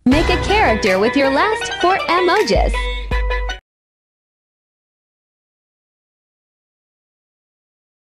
Make a character with your last 4 emojis.